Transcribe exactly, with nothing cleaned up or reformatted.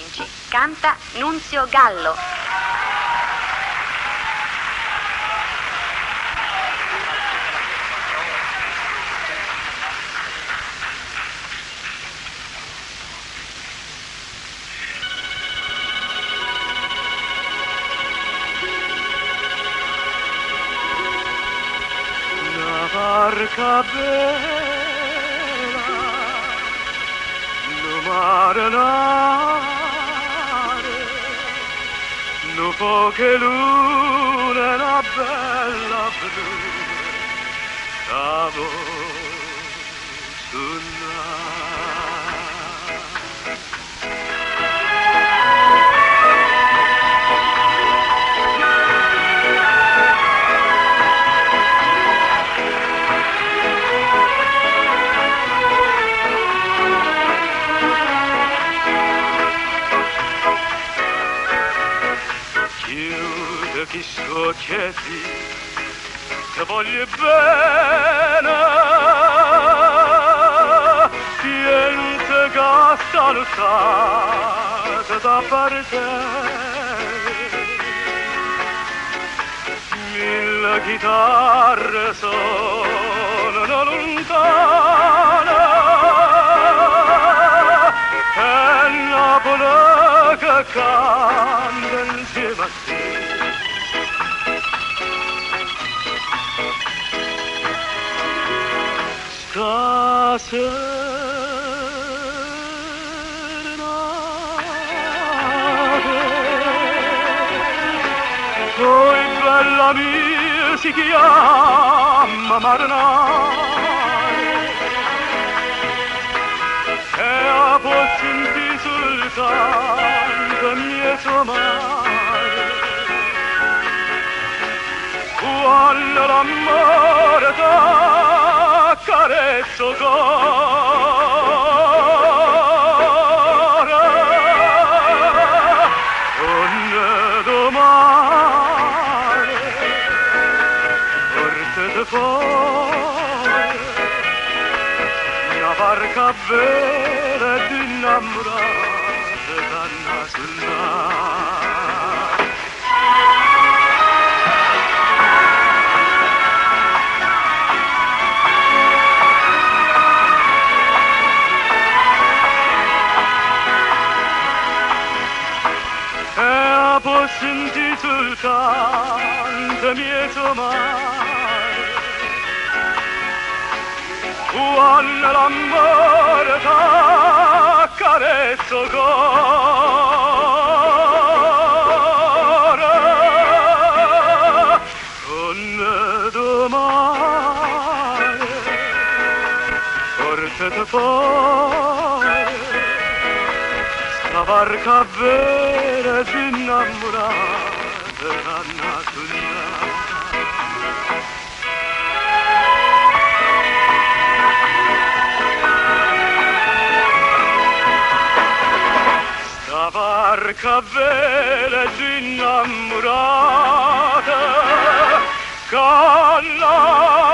Vinci. Canta Nunzio Gallo. Barca bella, no mare mare, no poche lune, una bella bruna, stavo sul chi scocchetti che voglio bene niente che salutare da parte mille chitarre sono lontane e Napoli che canta insieme a te. Stasera poi bella mia si chiama Marinare e a pozzenti sul canto mio mare quando l'amore t'accarezzo cuore onde domani portate fuori una barca vera ed innamorata danna sul mare. Ho sentito il canto mio mare quando l'amore t'accarezzo cuore onde domani portate fuori sta barca vera ed innamorata danna sul sta barca vera ed innamorata con la